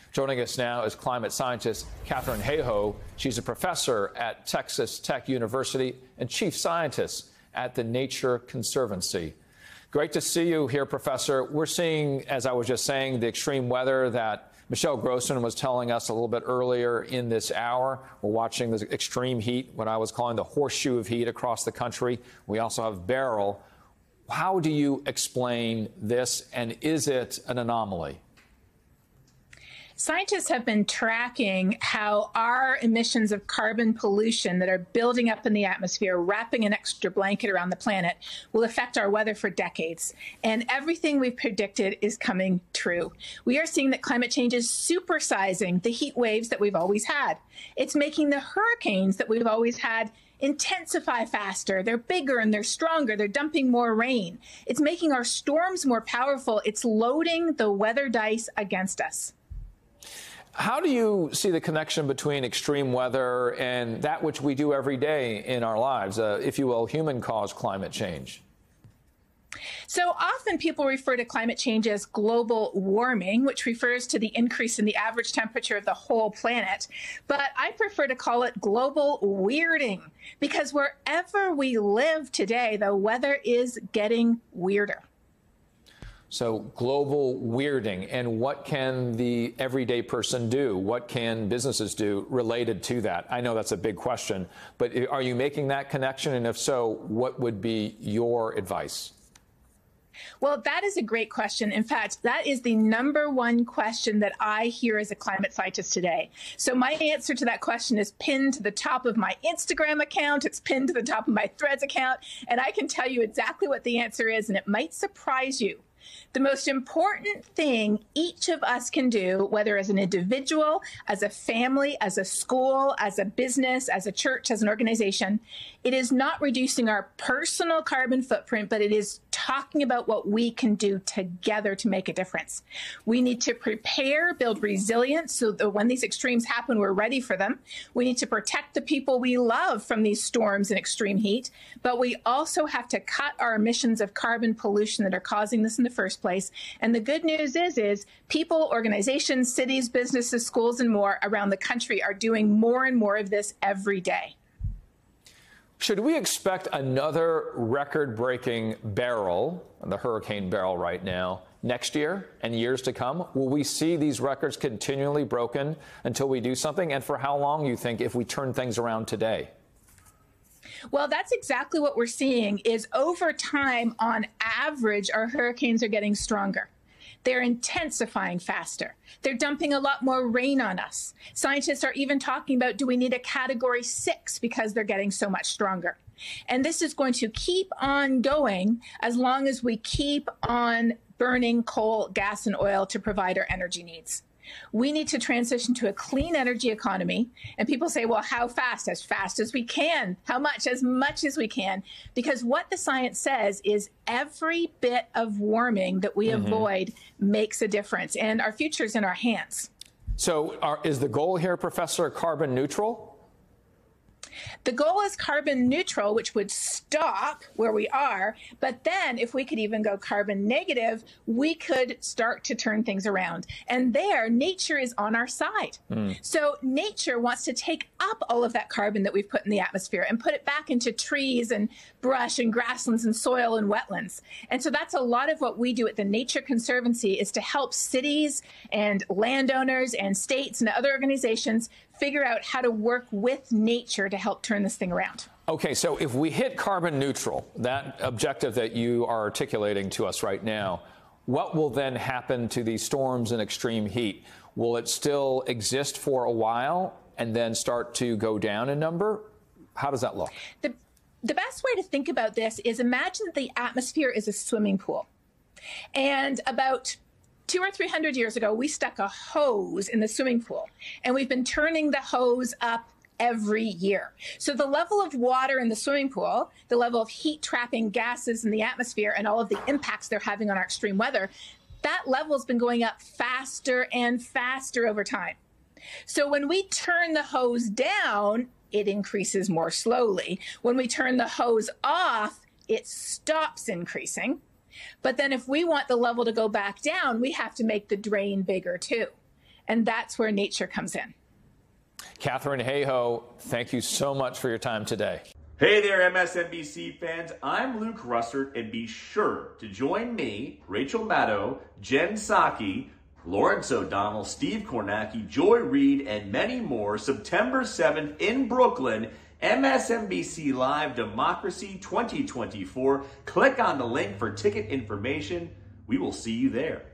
Joining us now is climate scientist Katharine Hayhoe. She's a professor at Texas Tech University and chief scientist at the Nature Conservancy. Great to see you here, Professor. We're seeing, as I was just saying, the extreme weather that Michelle Grossman was telling us a little bit earlier in this hour. We're watching the extreme heat, what I was calling the horseshoe of heat across the country. We also have Beryl. How do you explain this, and is it an anomaly? Scientists have been tracking how our emissions of carbon pollution that are building up in the atmosphere, wrapping an extra blanket around the planet, will affect our weather for decades. And everything we've predicted is coming true. We are seeing that climate change is supersizing the heat waves that we've always had. It's making the hurricanes that we've always had intensify faster. They're bigger and they're stronger. They're dumping more rain. It's making our storms more powerful. It's loading the weather dice against us. How do you see the connection between extreme weather and that which we do every day in our lives, if you will, human-caused climate change? So often people refer to climate change as global warming, which refers to the increase in the average temperature of the whole planet. But I prefer to call it global weirding, because wherever we live today, the weather is getting weirder. So global weirding, and what can the everyday person do? What can businesses do related to that? I know that's a big question, but are you making that connection? And if so, what would be your advice? Well, that is a great question. In fact, that is the #1 question that I hear as a climate scientist today. So my answer to that question is pinned to the top of my Instagram account. It's pinned to the top of my Threads account. And I can tell you exactly what the answer is, and it might surprise you. The most important thing each of us can do, whether as an individual, as a family, as a school, as a business, as a church, as an organization, it is not reducing our personal carbon footprint, but it is talking about what we can do together to make a difference. We need to prepare, build resilience so that when these extremes happen, we're ready for them. We need to protect the people we love from these storms and extreme heat, but we also have to cut our emissions of carbon pollution that are causing this in the first place. And the good news is people, organizations, cities, businesses, schools, and more around the country are doing more and more of this every day. Should we expect another record-breaking Beryl, the Hurricane Beryl right now, next year and years to come? Will we see these records continually broken until we do something? And for how long, you think, if we turn things around today? Well, that's exactly what we're seeing is over time, on average, our hurricanes are getting stronger. They're intensifying faster. They're dumping a lot more rain on us. Scientists are even talking about, do we need a Category 6 because they're getting so much stronger? And this is going to keep on going as long as we keep on burning coal, gas, and oil to provide our energy needs. We need to transition to a clean energy economy. And people say, well, how fast? As fast as we can. How much? As much as we can. Because what the science says is every bit of warming that we avoid makes a difference. And our future is in our hands. So is the goal here, Professor, carbon neutral? The goal is carbon neutral, which would stop where we are. But then if we could even go carbon negative, we could start to turn things around. And there, nature is on our side. So nature wants to take up all of that carbon that we've put in the atmosphere and put it back into trees and brush and grasslands and soil and wetlands. And so that's a lot of what we do at the Nature Conservancy, is to help cities and landowners and states and other organizations figure out how to work with nature to help turn this thing around. Okay, so if we hit carbon neutral, that objective that you are articulating to us right now, what will then happen to these storms and extreme heat? Will it still exist for a while and then start to go down in number? How does that look? The best way to think about this is imagine that the atmosphere is a swimming pool. And about 200 or 300 years ago, we stuck a hose in the swimming pool, and we've been turning the hose up every year. So the level of water in the swimming pool, the level of heat trapping gases in the atmosphere, and all of the impacts they're having on our extreme weather, that level has been going up faster and faster over time. So when we turn the hose down, it increases more slowly. When we turn the hose off, it stops increasing. But then if we want the level to go back down, we have to make the drain bigger too. And that's where nature comes in. Katharine Hayhoe, thank you so much for your time today. Hey there, MSNBC fans. I'm Luke Russert, and be sure to join me, Rachel Maddow, Jen Psaki, Lawrence O'Donnell, Steve Kornacki, Joy Reid, and many more September 7th in Brooklyn, MSNBC Live Democracy 2024. Click on the link for ticket information. We will see you there.